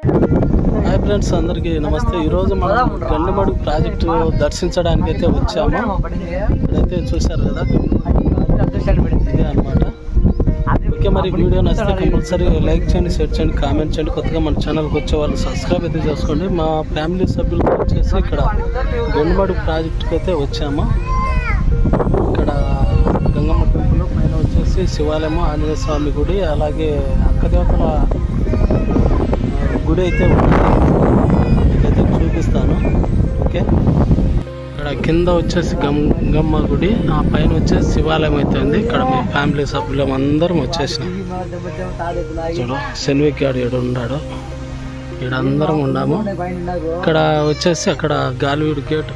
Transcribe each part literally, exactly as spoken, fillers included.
Hi friends, అందరికీ నమస్తే. ఈరోజు మనం గండిమడుగు ప్రాజెక్టు దర్శించడానికి అయితే వచ్చాము. ఇక్కడైతే చూశారు కదా, ఇదే అనమాట. ఓకే, మరి వీడియో నచ్చితే కంపల్సరీ లైక్ చేయండి, షేర్ చేయండి, కామెంట్ చేయండి. కొత్తగా మన ఛానల్కి వచ్చే వాళ్ళు సబ్స్క్రైబ్ అయితే చేసుకోండి. మా ఫ్యామిలీ సభ్యులతో వచ్చేసి ఇక్కడ గండిమడుగు ప్రాజెక్టుకి అయితే వచ్చాము. ఇక్కడ గంగమ్మ టెంపుల్ పైన వచ్చేసి శివాలయము, ఆంజనేయ స్వామి గుడి, అలాగే అక్కదేవతల గుడి అయితే మీకైతే చూపిస్తాను. ఓకే, ఇక్కడ కింద వచ్చేసి గంగమ్మ గుడి, ఆ పైన వచ్చేసి శివాలయం అయితే ఉంది. ఇక్కడ మీ ఫ్యామిలీ సభ్యులం అందరం వచ్చేసినాం. చూడు శనివికి ఆడు ఏడు ఉన్నాడు, ఇక్కడ అందరం ఉన్నాము. ఇక్కడ వచ్చేసి అక్కడ గాలివీడు గేట్.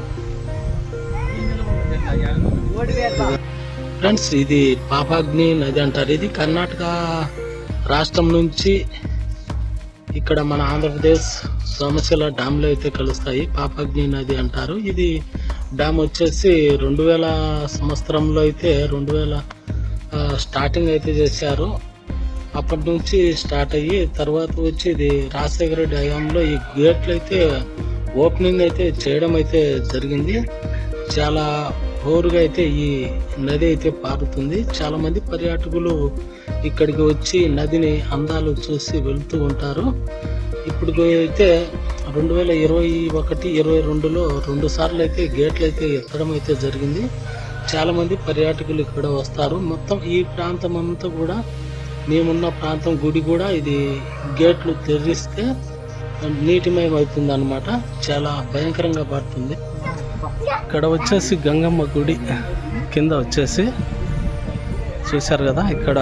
ఫ్రెండ్స్, ఇది పాపాగ్ని నది అంటారు. ఇది కర్ణాటక రాష్ట్రం నుంచి ఇక్కడ మన ఆంధ్రప్రదేశ్ సోమశిల డ్యామ్లో అయితే కలుస్తాయి. పాపాగ్ని నది అంటారు. ఇది డ్యామ్ వచ్చేసి రెండు వేల సంవత్సరంలో అయితే రెండు వేల స్టార్టింగ్ అయితే చేశారు. అప్పటి నుంచి స్టార్ట్ అయ్యి తర్వాత వచ్చి ఇది రాజశేఖర రెడ్డి హయాంలో ఈ గేట్లు అయితే ఓపెనింగ్ అయితే చేయడం అయితే జరిగింది. చాలా హోరుగా అయితే ఈ నది అయితే పారుతుంది. చాలా మంది పర్యాటకులు ఇక్కడికి వచ్చి నదిని అందాలు చూసి వెళ్తూ ఉంటారు. ఇప్పుడు అయితే రెండు వేల ఇరవై ఒకటి ఇరవై రెండులో రెండు సార్లు అయితే గేట్లు అయితే ఎత్తడం అయితే జరిగింది. చాలా మంది పర్యాటకులు ఇక్కడ వస్తారు. మొత్తం ఈ ప్రాంతం అంతా కూడా, మేమున్న ప్రాంతం గుడి కూడా ఇది గేట్లు తెరిస్తే నీటిమయం అవుతుంది అనమాట. చాలా భయంకరంగా పడుతుంది. ఇక్కడ వచ్చేసి గంగమ్మ గుడి కింద వచ్చేసి చూశారు కదా, ఇక్కడ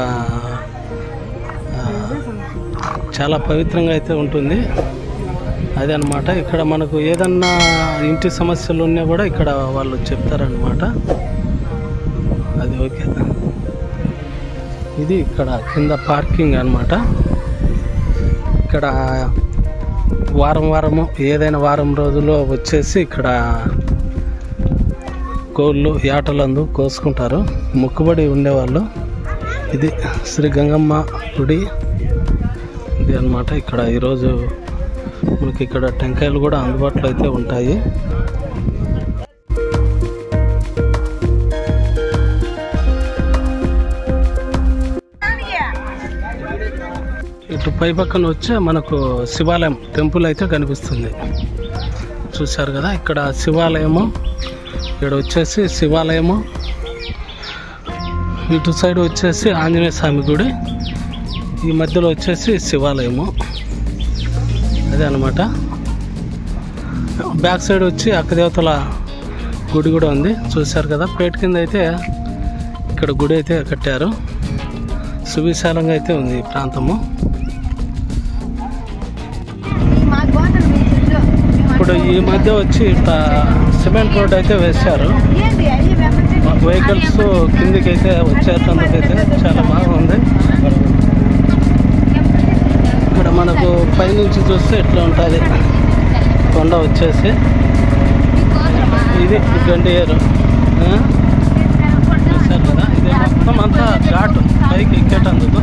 చాలా పవిత్రంగా అయితే ఉంటుంది. అదే అనమాట. ఇక్కడ మనకు ఏదన్నా ఇంటి సమస్యలు ఉన్నా కూడా ఇక్కడ వాళ్ళు చెప్తారనమాట. అది ఓకే. ఇది ఇక్కడ కింద పార్కింగ్ అనమాట. ఇక్కడ వారం వారము ఏదైనా వారం రోజుల్లో వచ్చేసి ఇక్కడ కోళ్ళు యాటలందు కోసుకుంటారు మొక్కుబడి ఉండేవాళ్ళు. ఇది శ్రీ గంగమ్మ గుడి ఇది అనమాట. ఇక్కడ ఈరోజు మనకి ఇక్కడ టెంకాయలు కూడా అందుబాటులో అయితే ఉంటాయి. ఇటు పై పక్కన వచ్చే మనకు శివాలయం టెంపుల్ అయితే కనిపిస్తుంది. చూశారు కదా, ఇక్కడ శివాలయము, ఇక్కడ వచ్చేసి శివాలయము, ఇటు సైడ్ వచ్చేసి ఆంజనేయ స్వామి గుడి, ఈ మధ్యలో వచ్చేసి శివాలయము. అదే అనమాట. బ్యాక్ సైడ్ వచ్చి అక్కదేవతల గుడి కూడా ఉంది. చూశారు కదా, పేట కింద అయితే ఇక్కడ గుడి అయితే కట్టారు. సువిశాలంగా అయితే ఉంది ఈ ప్రాంతము. ఇప్పుడు ఈ మధ్య వచ్చి ఇట్లా సిమెంట్ రోడ్ అయితే వేశారు. వెహికల్స్ కిందికి అయితే వచ్చేటందుకైతే చాలా బాగుంది. ఇక్కడ మనకు పైనుంచి చూస్తే ఎట్లా ఉంటుంది కొండ వచ్చేసి. ఇది గండియేరు చూసారు కదా, ఇది మొత్తం అంతా ఘాటు పైకి ఎక్కేటందుకు.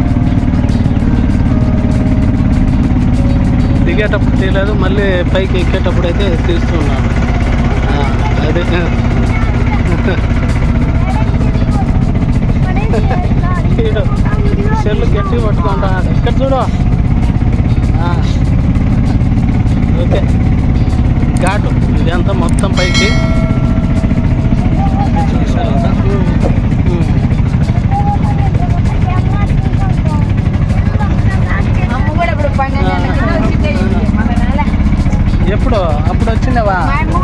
దిగేటప్పుడు తీయలేదు, మళ్ళీ పైకి ఎక్కేటప్పుడు అయితే తీస్తున్నాను. అదే సెల్లు గట్టి పట్టుకుంటాను. ఇక్కడ చూడు. ఓకే, ఘాటు ఇదంతా మొత్తం పైకి చూసారు కదా. ఎప్పుడు అప్పుడు వచ్చిందవా?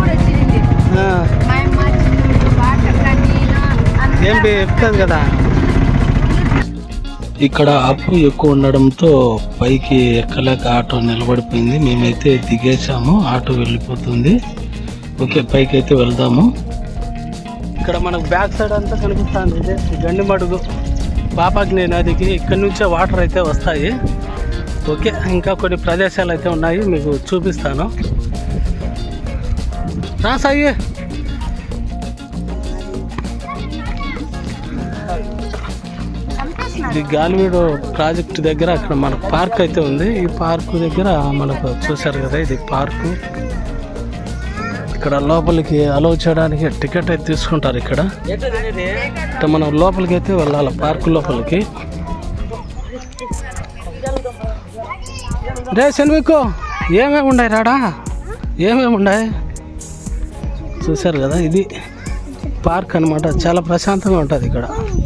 ఏంటి చెప్తుంది కదా. ఇక్కడ అప్పు ఎక్కువ ఉండడంతో పైకి ఎక్కలేక ఆటో నిలబడిపోయింది. మేమైతే దిగేసాము, ఆటో వెళ్ళిపోతుంది. ఓకే, పైకి అయితే వెళ్దాము. ఇక్కడ మనకు బ్యాక్ సైడ్ అంతా కనిపిస్తుంది. ఇదే గండిమడుగు పాపాగ్ని నదికి ఇక్కడ నుంచే వాటర్ అయితే వస్తాయి. ఓకే, ఇంకా కొన్ని ప్రదేశాలు అయితే ఉన్నాయి, మీకు చూపిస్తాను. రా సాయి. ఇది గాలివీడు ప్రాజెక్ట్ దగ్గర అక్కడ మన పార్క్ అయితే ఉంది. ఈ పార్క్ దగ్గర మనకు చూసారు కదా, ఇది పార్కు. ఇక్కడ లోపలికి అలౌ చేయడానికి టికెట్ అయితే తీసుకుంటారు. ఇక్కడ మనం లోపలికి అయితే వెళ్ళాలి, పార్కు లోపలికి. రే సెల్వికో, ఏమేమి ఉన్నాయి రాడా, ఏమేమి ఉన్నాయి చూసారు కదా. ఇది పార్క్ అనమాట, చాలా ప్రశాంతంగా ఉంటుంది ఇక్కడ,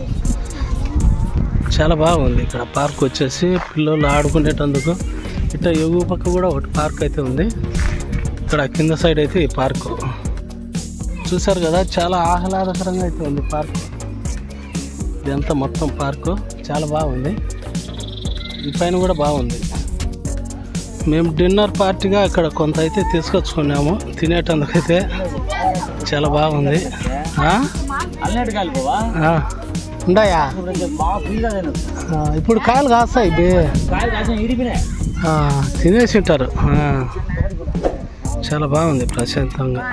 చాలా బాగుంది ఇక్కడ పార్క్ వచ్చేసి. పిల్లలు ఆడుకునేటందుకు ఇట్లా ఎగువ పక్క కూడా ఒకటి పార్క్ అయితే ఉంది. ఇక్కడ కింద సైడ్ అయితే ఈ పార్కు చూసారు కదా, చాలా ఆహ్లాదకరంగా అయితే ఉంది పార్క్. ఇదంతా మొత్తం పార్కు చాలా బాగుంది. ఈ పైన కూడా బాగుంది. మేము డిన్నర్ పార్టీగా ఇక్కడ కొంత అయితే తీసుకొచ్చుకున్నాము తినేటందుకైతే. చాలా బాగుంది. ఉన్నాయా ఇప్పుడు కాయలు కాస్తాయి, తినేసి ఉంటారు. చాలా బాగుంది ప్రశాంతంగా.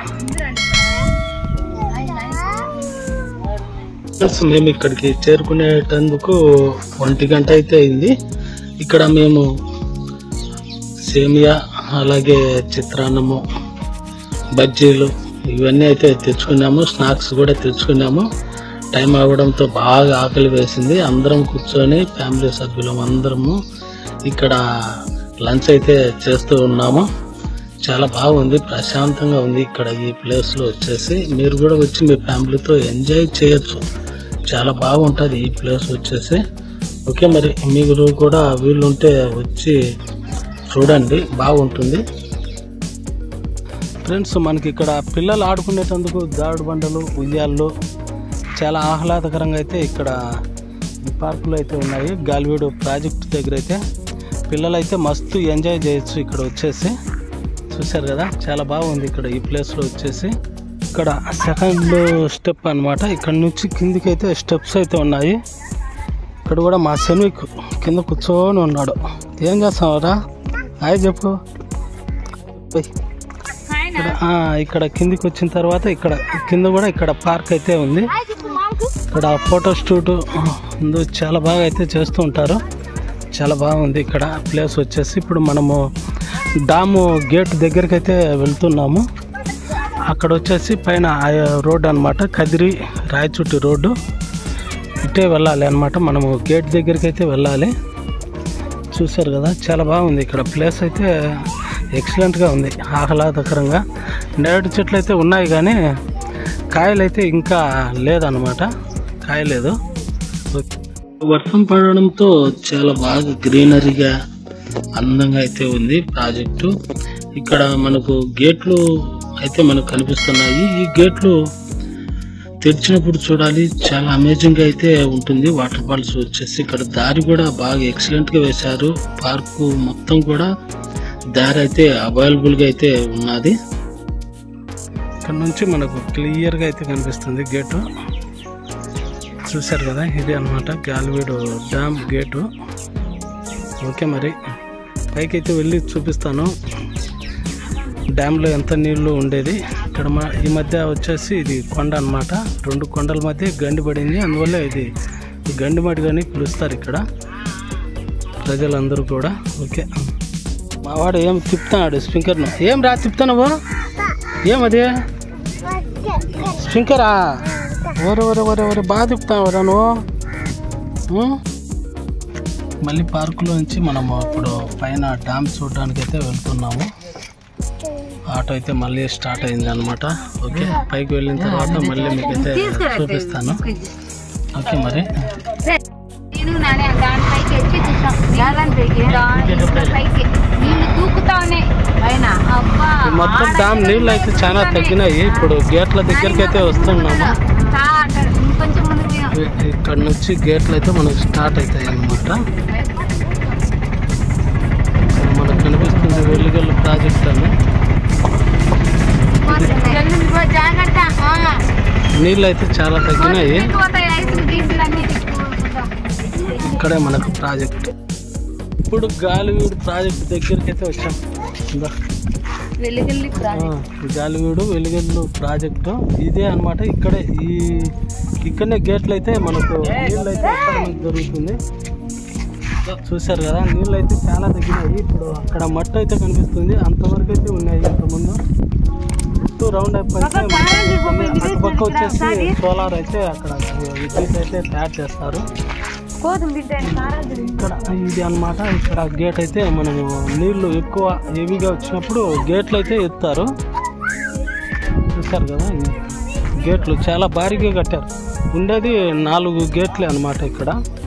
మేము ఇక్కడికి చేరుకునేటందుకు ఒంటి గంట అయితే అయింది. ఇక్కడ మేము సేమియా, అలాగే చిత్రాన్నము, బజ్జీలు ఇవన్నీ అయితే తెచ్చుకున్నాము. స్నాక్స్ కూడా తెచ్చుకున్నాము. టైం అవ్వడంతో బాగా ఆకలి వేసింది. అందరం కూర్చొని ఫ్యామిలీ సభ్యులం అందరము ఇక్కడ లంచ్ అయితే చేస్తూ ఉన్నాము. చాలా బాగుంది, ప్రశాంతంగా ఉంది ఇక్కడ ఈ ప్లేస్లో వచ్చేసి. మీరు కూడా వచ్చి మీ ఫ్యామిలీతో ఎంజాయ్ చేయొచ్చు, చాలా బాగుంటుంది ఈ ప్లేస్ వచ్చేసి. ఓకే, మరి మీరు కూడా వీలుంటే వచ్చి చూడండి, బాగుంటుంది. ఫ్రెండ్స్, మనకి ఇక్కడ పిల్లలు ఆడుకునేటందుకు దాడు బండలు, ఉయ్యాళ్ళు చాలా ఆహ్లాదకరంగా అయితే ఇక్కడ ఈ పార్కులు అయితే ఉన్నాయి. గాలివీడు ప్రాజెక్ట్ దగ్గర అయితే పిల్లలు అయితే మస్తు ఎంజాయ్ చేయొచ్చు ఇక్కడ వచ్చేసి. చూసారు కదా, చాలా బాగుంది ఇక్కడ ఈ ప్లేస్లో వచ్చేసి. ఇక్కడ సెకండ్ స్టెప్ అనమాట. ఇక్కడ నుంచి కిందికి అయితే స్టెప్స్ అయితే ఉన్నాయి. ఇక్కడ కూడా మా శనిక్ కింద కూర్చొని ఉన్నాడు. ఏం చేస్తావురా, హాయ్ చెప్పు. ఇక్కడ ఇక్కడ కిందికి వచ్చిన తర్వాత ఇక్కడ కింద కూడా ఇక్కడ పార్క్ అయితే ఉంది. ఇక్కడ ఫోటో షూట్ చాలా బాగా అయితే చేస్తూ ఉంటారు. చాలా బాగుంది ఇక్కడ ప్లేస్ వచ్చేసి. ఇప్పుడు మనము డాము గేట్ దగ్గరికి అయితే వెళ్తున్నాము. అక్కడ వచ్చేసి పైన రోడ్డు అనమాట, కదిరి రాయచుట్టి రోడ్డు. ఇటే వెళ్ళాలి అనమాట, మనము గేట్ దగ్గరికి అయితే వెళ్ళాలి. చూసారు కదా, చాలా బాగుంది ఇక్కడ ప్లేస్ అయితే. ఎక్సలెంట్గా ఉంది, ఆహ్లాదకరంగా. నేరేడు చెట్లు అయితే ఉన్నాయి కానీ కాయలు అయితే ఇంకా లేదన్నమాట, కాయలేదు. వర్షం పడడంతో చాలా బాగా గ్రీనరీగా అందంగా అయితే ఉంది ప్రాజెక్టు. ఇక్కడ మనకు గేట్లు అయితే మనకు కనిపిస్తున్నాయి. ఈ గేట్లు తెరిచినప్పుడు చూడాలి, చాలా అమేజింగ్ గా అయితే ఉంటుంది. వాటర్ ఫాల్స్ వచ్చేసి ఇక్కడ దారి కూడా బాగా ఎక్సలెంట్ గా వేశారు. పార్కు మొత్తం కూడా దారి అయితే అవైలబుల్ గా అయితే ఉన్నది. ఇక్కడ నుంచి మనకు క్లియర్ గా అయితే కనిపిస్తుంది గేటు. చూసారు కదా, ఇది అన్నమాట గాలివీడు డ్యామ్ గేటు. ఓకే, మరి పైకి అయితే వెళ్ళి చూపిస్తాను డ్యామ్లో ఎంత నీళ్లు ఉండేది. ఇక్కడ మా ఈ మధ్య వచ్చేసి ఇది కొండ అన్నమాట, రెండు కొండల మధ్య గండి పడింది. అందువల్ల ఇది గండి మడి అని పిలుస్తారు ఇక్కడ ప్రజలందరూ కూడా. ఓకే, మావాడు ఏం తిప్పుతున్నాడు స్ప్రింకర్ను. ఏం రా తిప్పుతున్నావు, ఏమది స్ప్రింకరా? ఒరే ఒరే ఒరే ఒరే బాగా తిప్పుతున్నావురా నువ్వు. మళ్ళీ పార్కులో నుంచి మనము ఇప్పుడు పైన డ్యామ్ చూడడానికి అయితే వెళ్తున్నాము. ఆటో అయితే మళ్ళీ స్టార్ట్ అయింది అనమాట. ఓకే, పైకి వెళ్ళిన తర్వాత మళ్ళీ మీకు అయితే చూపిస్తాను. ఓకే, మరి మొత్తం డ్యామ్ నీళ్ళు అయితే చాలా తగ్గినాయి. ఇప్పుడు గేట్ల దగ్గరికి అయితే వస్తున్నాము. ఇక్కడ నుంచి గేట్లు అయితే మనకు స్టార్ట్ అవుతాయి అన్నమాట. మనకు కనిపిస్తుంది వెల్లిగల్లు ప్రాజెక్ట్ అని. నీళ్ళు అయితే చాలా తగ్గినాయి. ఇక్కడే మనకు ప్రాజెక్ట్. ఇప్పుడు గాలివీడు ప్రాజెక్ట్ దగ్గరికి అయితే వచ్చాం. గాలివీడు వెలిగల్లు ప్రాజెక్టు ఇదే అనమాట. ఇక్కడే ఈ ఇక్కడనే గేట్లు అయితే మనకు నీళ్ళు అయితే ఇక్కడ మనకు దొరుకుతుంది. చూశారు కదా, నీళ్ళు అయితే చాలా తగ్గినాయి. ఇప్పుడు అక్కడ మట్టి అయితే కనిపిస్తుంది, అంతవరకు అయితే ఉన్నాయి ఇంతకుముందు. చుట్టూ రౌండ్ అయిపోయి అటుపక్క వచ్చేసి సోలార్ అయితే అక్కడ విద్యుత్ అయితే తయారు చేస్తారు. ఇక్కడ ఇది అన్నమాట. ఇక్కడ గేట్ అయితే మనము నీళ్లు ఎక్కువ హెవీగా వచ్చినప్పుడు గేట్లు అయితే ఎత్తారు. చూసారు కదా, గేట్లు చాలా భారీగా కట్టారు. ఉండేది నాలుగు గేట్లే అన్నమాట. ఇక్కడ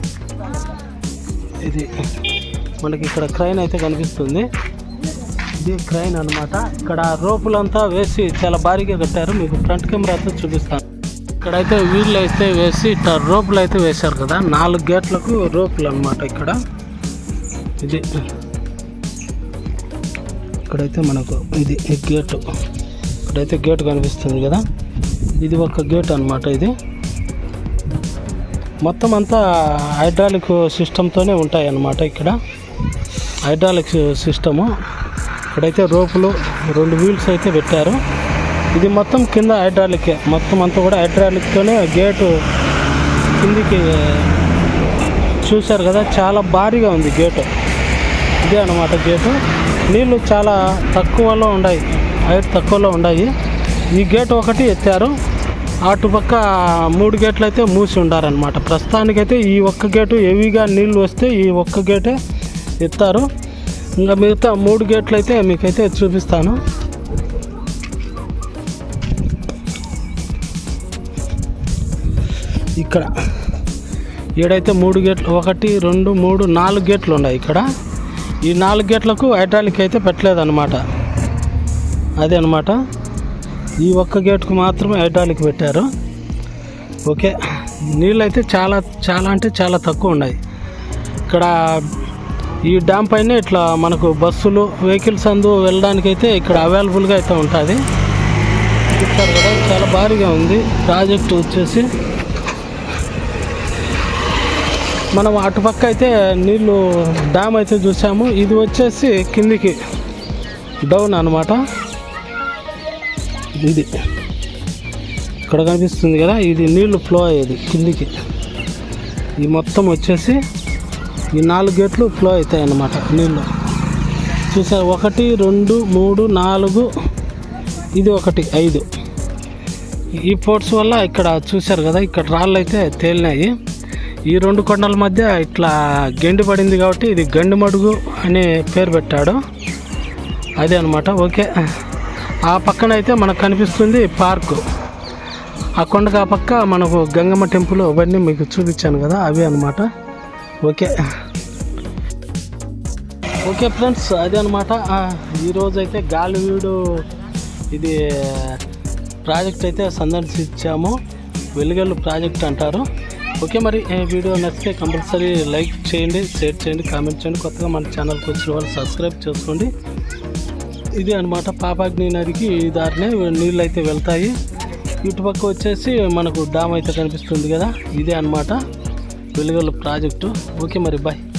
ఇది మనకి ఇక్కడ క్రైన్ అయితే కనిపిస్తుంది. ఇది క్రైన్ అన్నమాట. ఇక్కడ రోపులంతా వేసి చాలా భారీగా కట్టారు. మీకు ఫ్రంట్ కెమెరాతో చూపిస్తాను. ఇక్కడైతే వీళ్ళు అయితే వేసి ఇట్లా రోపులు అయితే వేశారు కదా, నాలుగు గేట్లకు రోపులు అన్నమాట. ఇక్కడ ఇది ఇక్కడైతే మనకు ఇది గేటు, ఇక్కడైతే గేట్ కనిపిస్తుంది కదా, ఇది ఒక గేట్ అన్నమాట. ఇది మొత్తం అంతా హైడ్రాలిక్ సిస్టంతోనే ఉంటాయి అన్నమాట. ఇక్కడ హైడ్రాలిక్ సిస్టము. ఇక్కడైతే రోపులు రెండు వీల్స్ అయితే పెట్టారు. ఇది మొత్తం కింద హైడ్రాలిక్, మొత్తం అంతా కూడా హైడ్రాలిక్తోనే గేటు కిందికి. చూశారు కదా, చాలా భారీగా ఉంది గేటు. ఇదే అన్నమాట గేటు. నీళ్ళు చాలా తక్కువలో ఉన్నాయి, హైట్ తక్కువలో ఉన్నాయి. ఈ గేట్ ఒకటి ఎత్తారు, అటుపక్క మూడు గేట్లు అయితే మూసి ఉండారనమాట. ప్రస్తుతానికైతే ఈ ఒక్క గేటు హెవీగా నీళ్ళు వస్తే ఈ ఒక్క గేటే ఎత్తారు. ఇంకా మిగతా మూడు గేట్లు అయితే మీకైతే చూపిస్తాను. ఇక్కడ ఈడైతే మూడు గేట్లు, ఒకటి రెండు మూడు నాలుగు గేట్లు ఉన్నాయి ఇక్కడ. ఈ నాలుగు గేట్లకు హైడ్రాలిక్ అయితే పెట్టలేదన్నమాట. అదే అనమాట, ఈ ఒక్క గేట్కు మాత్రమే హైడ్రాలిక్ పెట్టారు. ఓకే, నీళ్ళు అయితే చాలా చాలా అంటే చాలా తక్కువ ఉన్నాయి ఇక్కడ. ఈ డ్యామ్ పైన ఇట్లా మనకు బస్సులు వెహికల్స్ అందు వెళ్ళడానికి అయితే ఇక్కడ అవైలబుల్గా అయితే ఉంటుంది. చూస్తారు కదా, చాలా భారీగా ఉంది ప్రాజెక్టు వచ్చేసి. మనం అటుపక్క అయితే నీళ్ళు డ్యామ్ అయితే చూసాము. ఇది వచ్చేసి కిందికి డౌన్ అన్నమాట. ఇది ఇక్కడ కనిపిస్తుంది కదా, ఇది నీళ్లు ఫ్లో అయ్యేది కిందికి. ఈ మొత్తం వచ్చేసి ఈ నాలుగు గేట్లు ఫ్లో అవుతాయి అన్నమాట నీళ్ళు. చూసారు, ఒకటి రెండు మూడు నాలుగు, ఇది ఒకటి ఐదు. ఈ పోర్ట్స్ వల్ల ఇక్కడ చూశారు కదా, ఇక్కడ రాళ్ళు అయితే తేలినాయి. ఈ రెండు కొండల మధ్య ఇట్లా గండి పడింది కాబట్టి ఇది గండి మడుగు అనే పేరు పెట్టాడు. అదే అనమాట. ఓకే, ఆ పక్కన అయితే మనకు కనిపిస్తుంది పార్కు. ఆ కొండకు ఆ పక్క మనకు గంగమ్మ టెంపుల్ అవన్నీ మీకు చూపించాను కదా, అవి అనమాట. ఓకే ఓకే ఫ్రెండ్స్, అదే అనమాట. ఈరోజు అయితే గాలివీడు ఇది ప్రాజెక్ట్ అయితే సందర్శించాము. వెలుగెల్లు ప్రాజెక్ట్ అంటారు. ఓకే, మరి వీడియో నచ్చితే కంపల్సరీ లైక్ చేయండి, షేర్ చేయండి, కామెంట్ చేయండి. కొత్తగా మన ఛానల్కి వచ్చిన వాళ్ళు సబ్స్క్రైబ్ చేసుకోండి. ఇది అనమాట, పాపాగ్ని నదికి ఈ దారినే నీళ్ళు అయితే వెళ్తాయి. ఇటుపక్క వచ్చేసి మనకు డ్యామ్ అయితే కనిపిస్తుంది కదా, ఇదే అనమాట వెలుగెల్లు ప్రాజెక్టు. ఓకే, మరి బాయ్.